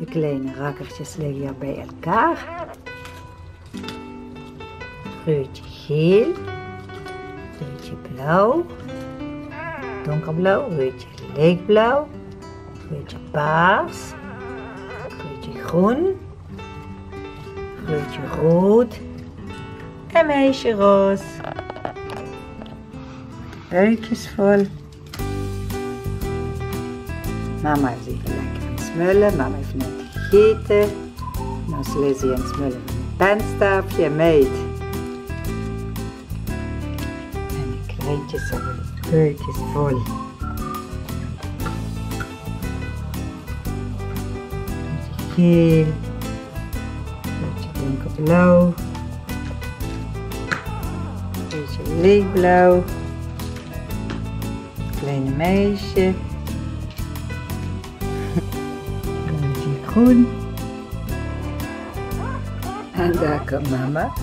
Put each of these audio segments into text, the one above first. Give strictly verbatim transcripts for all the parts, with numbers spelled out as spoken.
De kleine rakkertjes liggen hier bij elkaar. Kleurtje geel, kleurtje blauw, donkerblauw, kleurtje lichtblauw, kleurtje paars, kleurtje groen, kleurtje rood en meisje roze. Buikjes vol. Mama is even lekker aan het smullen. Mama heeft net gegeten. Nou is Lizzie aan het smullen met een penstaafje, meid. En de kleintjes hebben de buikjes vol. Beetje geel. Beetje donkerblauw. Beetje lichtblauw. Kleine meisje. Groen. En daar komt mama.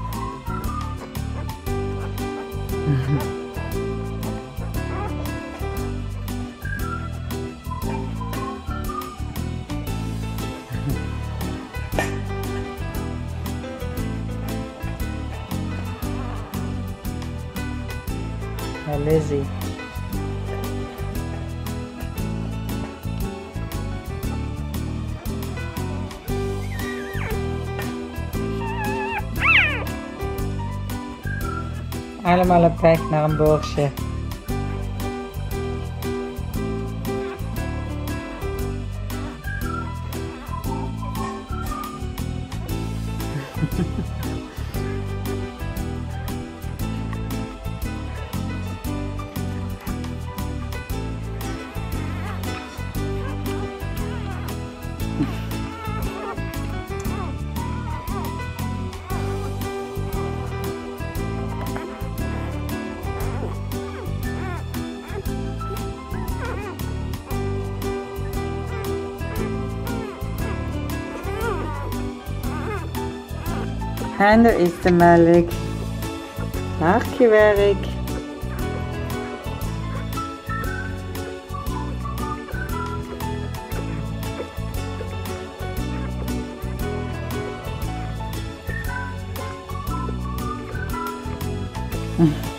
En Lizzie. Allemaal op weg naar een boorsje. En er is de melk. Hard gewerkt. Hm.